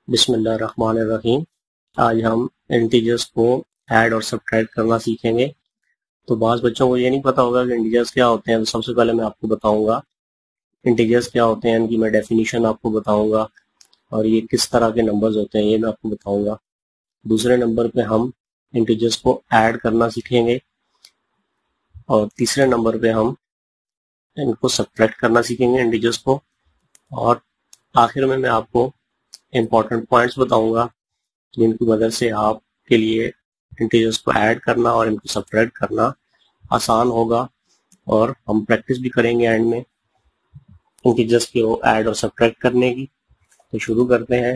बिस्मिल्लाहिर्रहमानिर्रहीम। आज हम इंटीजर्स को ऐड और सब्ट्रैक्ट करना सीखेंगे। तो बाज़ बच्चों को ये नहीं पता होगा कि इंटीजर्स क्या होते हैं, तो सबसे पहले मैं आपको बताऊंगा इंटीजर्स क्या होते हैं, इनकी मैं डेफिनेशन आपको बताऊंगा और ये किस तरह के नंबर्स होते हैं ये मैं आपको बताऊंगा। दूसरे नंबर पे हम इंटीजर्स को ऐड करना सीखेंगे और तीसरे नंबर पे हम इनको सब्ट्रैक्ट करना सीखेंगे इंटीजर्स को, और आखिर में मैं आपको इम्पोर्टेंट पॉइंट्स बताऊंगा जिनकी मदद से आपके लिए इंटीजर्स को ऐड करना और इनको सब्ट्रैक्ट करना आसान होगा, और हम प्रैक्टिस भी करेंगे एंड में इंटीजर्स को ऐड और सब्ट्रैक्ट करने की। तो शुरू करते हैं।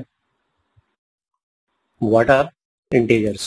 What are integers?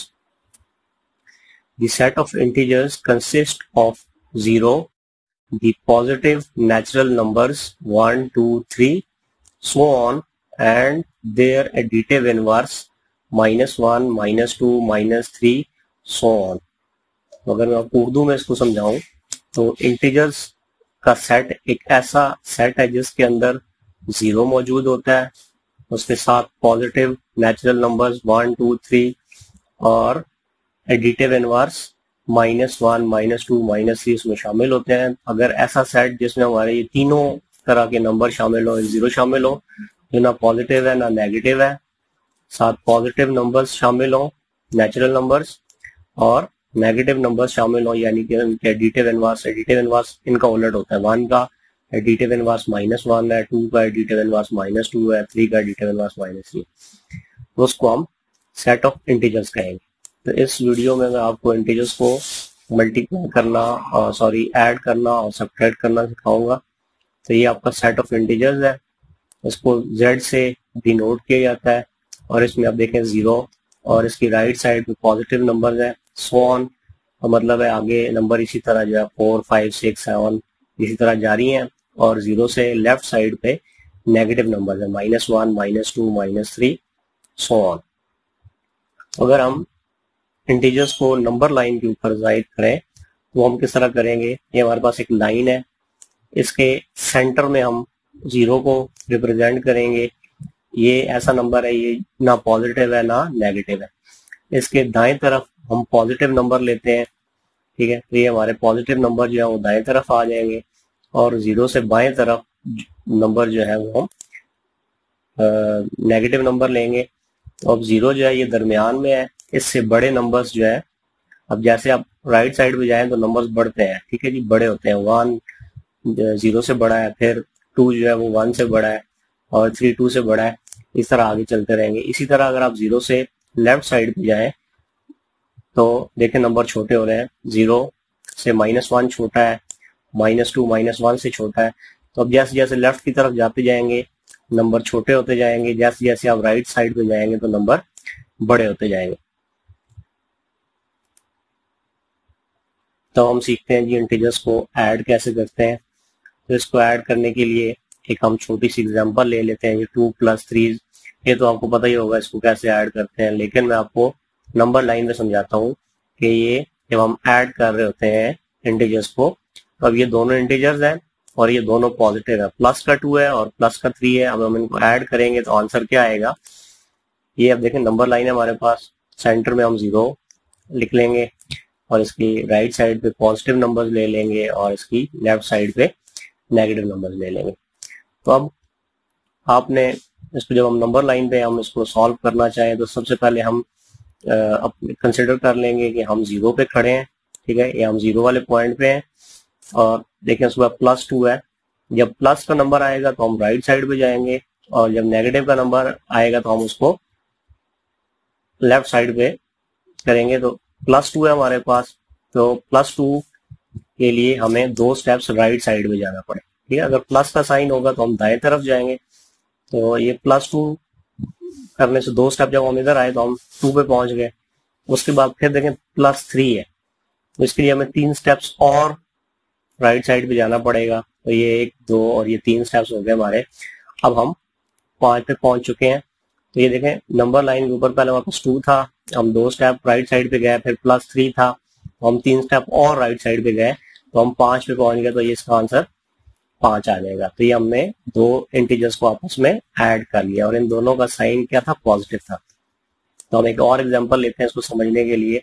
The set of integers consist of 0, the positive natural numbers 1, 2, 3, so on, and their additive inverse -1, -2, -3, so on। अगर मैं आपको उर्दू में इसको समझाऊं तो इंटीजर्स का सेट एक ऐसा सेट है जिसके अंदर 0 मौजूद होता है, उसके साथ पॉजिटिव नेचुरल नंबर्स 1, 2, 3 और एडिटिव इनवर्स -1, -2, -3 इसमें शामिल होते हैं। अगर ऐसा सेट जिसमें हमारे ये तीनों तरह के नंबर शामिल हो, 0 शामिल हो जो ना पॉजिटिव है ना नेगेटिव है, साथ पॉजिटिव नंबर्स शामिल हो नेचुरल नंबर्स और नेगेटिव नंबर्स शामिल हो यानी कि उनके एडिटिव इनवर्स इनका उलट होता है। 1 का एडिटिव इनवर्स -1 है, 2 का एडिटिव इनवर्स -2 है, 3 का एडिटिव इनवर्स -3, तो उसको हम सेट ऑफ इंटीजर्स कहेंगे। तो इस वीडियो में मैं आपको इंटीजर्स को मल्टीप्लाई करना और ऐड करना और सब्ट्रैक्ट करना सिखाऊंगा। तो ये आपका सेट ऑफ इंटीजर्स है, इसको Z से डिनोट किया जाता है और इसमें आप देखें 0 और इसकी राइट साइड पे पॉजिटिव नंबर है, सो ऑन का मतलब है आगे नंबर इसी तरह जो है 4, 5, 6, 7 इसी तरह जारी हैं, और 0 से लेफ्ट साइड पे नेगेटिव नंबर है -1, -2, -3, सो ऑन। अगर हम इंटीजर्स को नंबर लाइन के ऊपर जाहिर करें तो हम किस तरह करेंगे? ये हमारे पास एक लाइन है, इसके सेंटर में हम 0 को रिप्रेजेंट करेंगे। ये ऐसा नंबर है, ये ना पॉजिटिव है ना नेगेटिव है। इसके दाएं तरफ हम पॉजिटिव नंबर लेते हैं, ठीक है, तो ये हमारे पॉजिटिव नंबर जो है वो दाएं तरफ आ जाएंगे, और 0 से बाएं तरफ नंबर जो है वो हम नेगेटिव नंबर लेंगे। तो अब 0 जो है ये दरमियान में है, इससे बड़े नंबर्स जो है, अब जैसे आप राइट साइड पे जाएं तो नंबर्स बढ़ते हैं, ठीक है जी, बड़े होते हैं। 1 0 से बड़ा है, फिर 2 जो है वो 1 से बड़ा है, और 3 2 से बड़ा है, इस तरह आगे चलते रहेंगे। इसी तरह अगर आप 0 से लेफ्ट साइड पे जाएं तो देखें नंबर छोटे हो रहे हैं, 0 से -1 छोटा है, -2 -1 से छोटा है। तो अब जैसे जैसे लेफ्ट की तरफ जाते जाएंगे नंबर छोटे होते जाएंगे, जैसे जैसे आप राइट साइड पे जाएंगे तो नंबर बड़े होते जाएंगे। तो हम सीखते हैं जी इंटीजर्स को ऐड कैसे करते हैं। तो इसको ऐड करने के लिए एक हम छोटी सी एग्जांपल ले लेते हैं। ये 2 + 3, ये तो आपको पता ही होगा इसको कैसे ऐड करते हैं, लेकिन मैं आपको नंबर लाइन में समझाता हूँ कि ये जब हम ऐड कर रहे होते हैं इंटीजर्स को, तो अब ये दोनों इंटीजर्स हैं और ये दोनों पॉजिटिव है, प्लस का 2 है और प्लस का 3 है। अब हम इनको ऐड करेंगे तो आंसर क्या आएगा? ये अब देखें नंबर लाइन है हमारे पास, सेंटर में हम 0 लिख लेंगे और इसकी राइट साइड पे पॉजिटिव नंबर्स ले लेंगे और इसकी लेफ्ट साइड पे नेगेटिव नंबर्स ले लेंगे। तो अब आपने इसको जब हम नंबर लाइन पे हम इसको सॉल्व करना चाहें तो सबसे पहले हम कंसिडर कर लेंगे कि हम 0 पे खड़े हैं, ठीक है, ये हम 0 वाले पॉइंट पे हैं, और देखें उसके बाद +2 है। जब प्लस का नंबर आएगा तो हम राइट साइड पे जाएंगे, और जब नेगेटिव का नंबर आएगा तो हम उसको लेफ्ट साइड पे करेंगे। तो +2 है हमारे पास, तो +2 के लिए हमें 2 स्टेप्स राइट साइड में जाना पड़े, ठीक है। अगर प्लस का साइन होगा तो हम दाएं तरफ जाएंगे, तो ये +2 करने से 2 स्टेप जब हम इधर आए तो हम 2 पे पहुंच गए। उसके बाद फिर देखें +3 है, तो इसके लिए हमें 3 स्टेप्स और राइट साइड पे जाना पड़ेगा। तो ये 1, 2 और ये 3 स्टेप्स हो गए हमारे। अब हम 5 पे पहुंच चुके हैं। तो ये देखें नंबर लाइन के ऊपर पहले हमारे पास 2 था, हम 2 स्टेप राइट साइड पे गए, फिर +3 था, तो हम 3 स्टेप और राइट साइड पे गए, तो हम 5 पे पहुंच गए। तो ये इसका आंसर 5 आ जाएगा। तो ये हमने दो इंटीजर्स को आपस में ऐड कर लिया और इन दोनों का साइन क्या था, पॉजिटिव था। तो हम एक और एग्जांपल लेते हैं इसको समझने के लिए।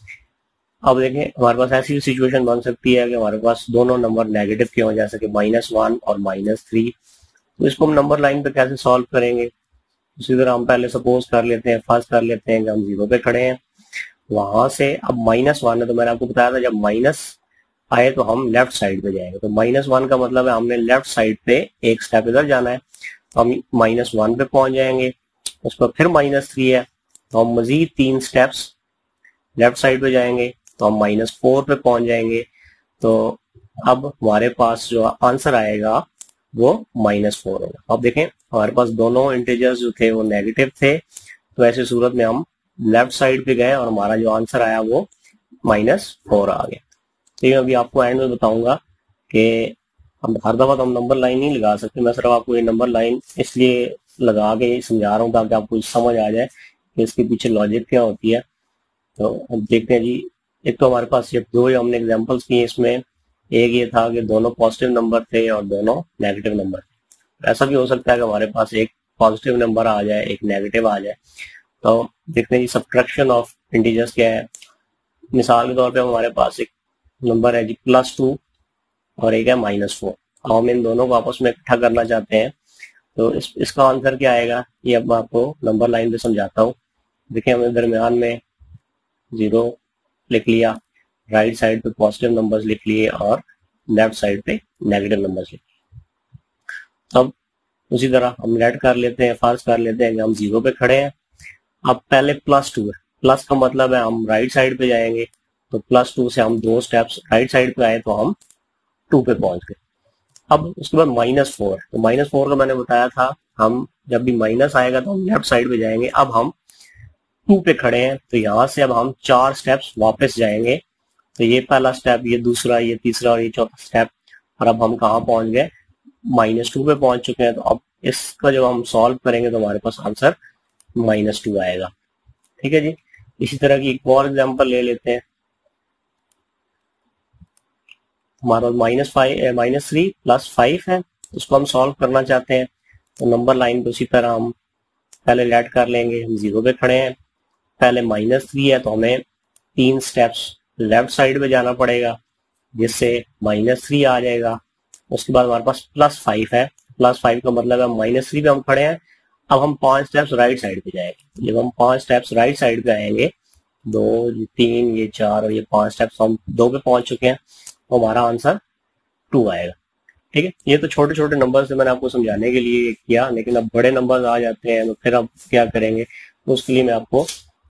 अब देखें हमारे पास ऐसी सिचुएशन बन सकती है कि हमारे पास दोनों नंबर नेगेटिव के हों, जैसे कि -1 और -3। तो इसको हम नंबर लाइन पे कैसे सॉल्व करेंगे, उसी तरह हम पहले सपोज कर लेते हैं, फर्स्ट कर लेते हैं कि हम 0 पे खड़े हैं। वहां से अब -1 है, तो मैंने आपको बताया था जब माइनस आए तो हम लेफ्ट साइड पे जाएंगे। तो -1 का मतलब है हमने लेफ्ट साइड पे एक स्टेप इधर जाना है, तो हम -1 पे पहुंच जाएंगे। उस पर फिर -3 है, तो हम मजीद 3 स्टेप्स लेफ्ट साइड पे जाएंगे, तो हम -4 पे पहुंच जाएंगे। तो अब हमारे पास जो आंसर आएगा वो -4 होगा। अब देखें हमारे पास दोनों इंटीजर्स जो थे वो नेगेटिव थे, तो ऐसी सूरत में हम लेफ्ट साइड पे गए और हमारा जो आंसर आया वो -4 आ गया। तो ये अभी आपको एंड में बताऊंगा कि हम हर दफा तो हम नंबर लाइन नहीं लगा सकते, मैं सिर्फ आपको ये नंबर लाइन इसलिए लगा के समझा रहा हूँ ताकि आपको समझ आ जाए कि इसके पीछे लॉजिक क्या होती है। तो अब देखते हैं जी, एक तो हमारे पास ये दो हमने एग्जांपल्स किए, इसमें एक ये था कि दोनों पॉजिटिव नंबर थे और दोनों नेगेटिव नंबर थे। ऐसा भी हो सकता है कि हमारे पास एक पॉजिटिव नंबर आ जाए, एक नेगेटिव आ जाए। तो देखते हैं जी सब्ट्रैक्शन ऑफ इंटीजर्स क्या है। मिसाल के तौर पे हमारे पास एक नंबर है जी +2 और एक है -4। अब हम इन दोनों को आपस में इकट्ठा करना चाहते हैं, तो इसका आंसर क्या आएगा ये अब मैं आपको नंबर लाइन पे समझाता हूँ। देखिए हमने दरमियान में 0 लिख लिया, राइट साइड पे पॉजिटिव नंबर्स लिख लिए और लेफ्ट साइड पे नेगेटिव नंबर्स लिख लिए। अब उसी तरह हम लेट कर लेते हैं, फर्ज कर लेते हैं कि हम 0 पे खड़े हैं। अब पहले +2 है, प्लस का मतलब है हम राइट साइड पे जाएंगे, तो +2 से हम 2 स्टेप्स राइट साइड पे आए तो हम 2 पे पहुंच गए। अब उसके बाद -4, तो -4 का मैंने बताया था हम जब भी माइनस आएगा तो हम लेफ्ट साइड पे जाएंगे। अब हम 2 पे खड़े हैं, तो यहाँ से अब हम 4 स्टेप्स वापस जाएंगे। तो ये पहला स्टेप, ये दूसरा, ये तीसरा और ये चौथा स्टेप, और अब हम कहाँ पहुंच गए, -2 पे पहुंच चुके हैं। तो अब इसका जब हम सॉल्व करेंगे तो हमारे पास आंसर -2 आएगा। ठीक है जी। इसी तरह की एक और एग्जांपल ले लेते हैं। हमारा -3 + 5 है, उसको हम सॉल्व करना चाहते हैं। तो नंबर लाइन पे उसी तरह हम पहले लेट कर लेंगे, हम 0 पे खड़े हैं, पहले -3 है तो हमें 3 स्टेप्स लेफ्ट साइड पे जाना पड़ेगा, जिससे -3 आ जाएगा। उसके बाद हमारे पास +5 है, +5 का मतलब है -3 पे हम खड़े हैं। अब हम 5 स्टेप्स राइट साइड पे जाएंगे। जब हम 5 स्टेप्स राइट साइड पे आएंगे, 2, 3, ये 4 और ये 5 स्टेप्स हम 2 पे पहुंच चुके हैं, तो हमारा आंसर 2 आएगा। ठीक है, ये तो छोटे छोटे नंबर से मैंने आपको समझाने के लिए किया, लेकिन अब बड़े नंबर आ जाते हैं तो फिर अब क्या करेंगे, तो उसके लिए मैं आपको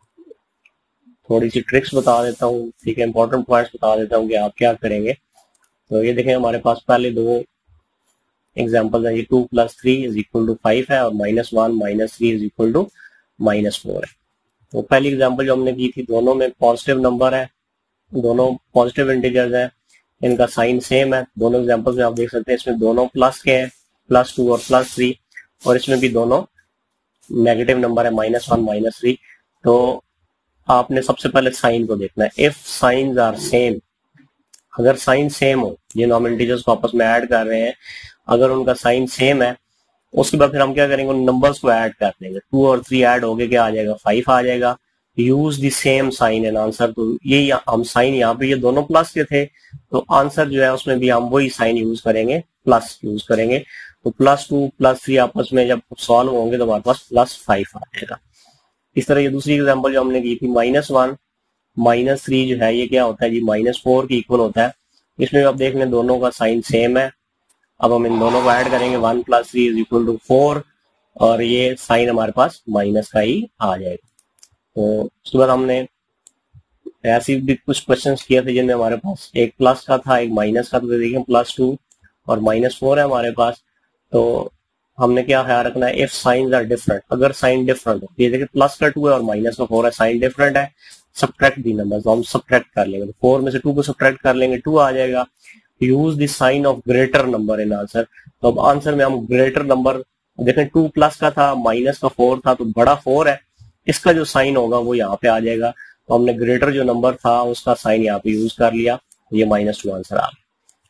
थोड़ी सी ट्रिक्स बता देता हूँ। ठीक है, इंपॉर्टेंट पॉइंट्स बता देता हूँ कि आप क्या करेंगे। तो ये देखें हमारे पास पहले दो एग्जाम्पल है, ये 2 + 3 = 5 है और -1 - 3 = -4 है। तो पहली एग्जाम्पल जो हमने की थी, दोनों में पॉजिटिव नंबर है, दोनों पॉजिटिव इंटीजर्स हैं, इनका साइन सेम है। दोनों एग्जाम्पल में आप देख सकते हैं इसमें दोनों प्लस के हैं, +2 और +3, और इसमें भी दोनों नेगेटिव नंबर है, -1 - 3। तो आपने सबसे पहले साइन को देखना है। इफ साइंस आर सेम, अगर साइन सेम हो, जिन हम इंटीजर्स को आपस में ऐड कर रहे हैं, अगर उनका साइन सेम है, उसके बाद फिर हम क्या करेंगे, उन नंबर्स को ऐड कर देंगे। 2 और 3 ऐड हो गए, क्या आ जाएगा, 5 आ जाएगा। Use the same sign and answer, तो ये हम साइन यहाँ पे ये दोनों प्लस के थे, तो आंसर जो है उसमें भी हम वही साइन यूज करेंगे, प्लस यूज करेंगे। तो +2 +3 आपस में जब सॉल्व होंगे तो हमारे पास +5 आ जाएगा। इस तरह ये दूसरी एग्जाम्पल जो हमने की थी, -1 - 3 जो है ये क्या होता है जी, -4 के इक्वल होता है। इसमें आप देख लें दोनों का साइन सेम है। अब हम इन दोनों को ऐड करेंगे, 1 + 3 = 4, और ये साइन हमारे पास माइनस का ही आ जाएगा। तो उसके बाद हमने ऐसे भी कुछ क्वेश्चंस किए थे जिनमें हमारे पास एक प्लस का था, एक माइनस का। तो देखिए +2 और -4 है हमारे पास, तो हमने क्या ख्याल रखना है, इफ साइंस आर डिफरेंट, अगर साइन डिफरेंट हो, ये देखिए प्लस का 2 है और माइनस का 4 है, साइन डिफरेंट है, सब्ट्रैक्ट दी नंबर, तो हम सब्ट्रैक्ट कर लेंगे। तो 4 में से 2 को सब्ट्रैक्ट कर लेंगे, 2 आ जाएगा। Use the sign of greater number in answer, तो अब आंसर में हम ग्रेटर नंबर देखें, 2 प्लस का था, माइनस का 4 था, तो बड़ा 4 है, इसका जो साइन होगा वो यहाँ पे आ जाएगा। तो हमने ग्रेटर जो नंबर था उसका साइन यहाँ पे यूज कर लिया, ये -2 आंसर आ गया।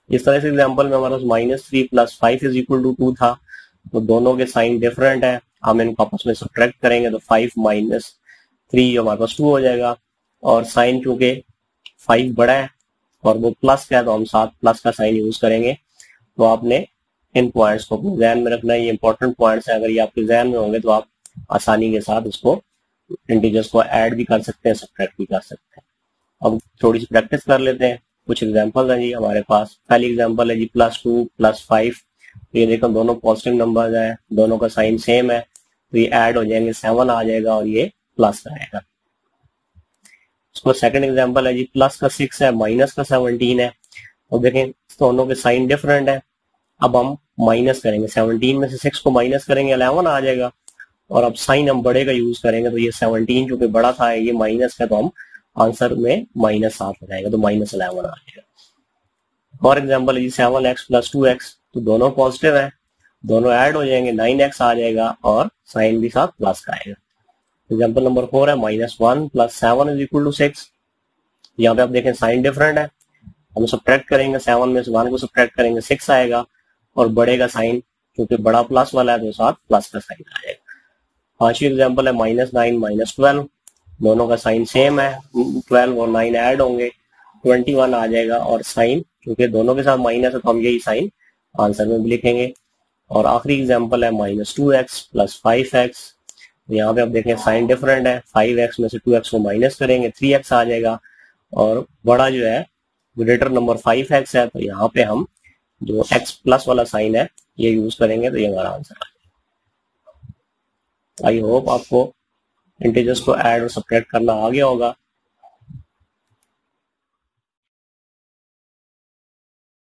इस तरह से एग्जाम्पल में हमारे पास -3 + 5 = 2 था, तो दोनों के साइन डिफरेंट है, हम इनको आपस में सब्ट्रैक्ट करेंगे तो 5 - 3 जो हमारे पास 2 हो जाएगा, और साइन चूंकि 5 बड़ा है और वो प्लस का है तो हम साथ प्लस का साइन यूज करेंगे। तो आपने इन पॉइंट्स को अपने जहन में रखना है, ये इंपॉर्टेंट पॉइंट्स है, अगर ये आपके जहन में होंगे तो आप आसानी के साथ इसको इंटीजर्स को ऐड भी कर सकते हैं, सब्ट्रैक्ट भी कर सकते हैं। अब थोड़ी सी प्रैक्टिस कर लेते हैं, कुछ एग्जांपल है जी हमारे पास। पहली एग्जांपल है जी +2 + 5, तो ये देखो दोनों पॉजिटिव नंबर्स हैं, दोनों का साइन सेम है, तो ये ऐड हो जाएंगे, 7 आ जाएगा और ये प्लस का आएगा। उसको सेकंड एग्जांपल है जी +6 है, -17 है, और देखें दोनों के साइन डिफरेंट है। अब हम माइनस करेंगे, 17 में से 6 को माइनस करेंगे 11 आ जाएगा, और अब साइन हम बड़े का यूज करेंगे, तो ये 17 जो कि बड़ा था ये माइनस का, तो हम आंसर में -7 हो जाएगा, तो -11 आ जाएगा। और एग्जांपल है जी 7x + 2x, तो दोनों पॉजिटिव है, दोनों ऐड हो जाएंगे, 9x आ जाएगा और साइन भी साथ प्लस का आएगा। एग्जांपल नंबर 4 है -1 + 7 = 6, यहाँ पे आप देखें साइन डिफरेंट है, हम सब्ट्रैक्ट करेंगे, 7 में से 1 को सब्ट्रैक्ट करेंगे 6 आएगा, और बड़े का साइन क्योंकि बड़ा प्लस वाला है तो साथ प्लस का साइन आएगा। पांचवी एग्जांपल है -9 - 12, दोनों का साइन सेम है, 12 और 9 ऐड होंगे, 21 आ जाएगा, और साइन क्योंकि दोनों के साथ माइनस है तो हम यही साइन आंसर में भी लिखेंगे। और आखिरी एग्जांपल है -2x + 5x, यहाँ पे आप देखें साइन डिफरेंट है, 5x में से 2x को माइनस करेंगे 3x आ जाएगा, और बड़ा जो है ग्रेटर नंबर 5x है, तो यहाँ पे हम जो x प्लस वाला साइन है ये यूज करेंगे, तो ये हमारा आंसर है। आई होप आपको इंटीजर्स को ऐड और सब्ट्रैक्ट करना आ गया होगा।